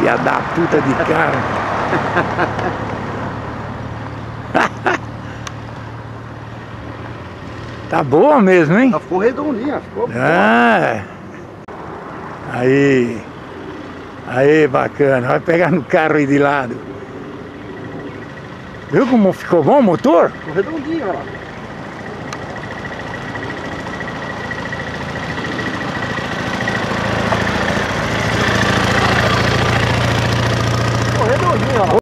Filha da puta de cara. Tá boa mesmo, hein? Ficou redondinha, ficou boa. Aí. Aí, bacana. Vai pegar no carro aí de lado. Viu como ficou bom o motor? Ficou redondinho, olha lá.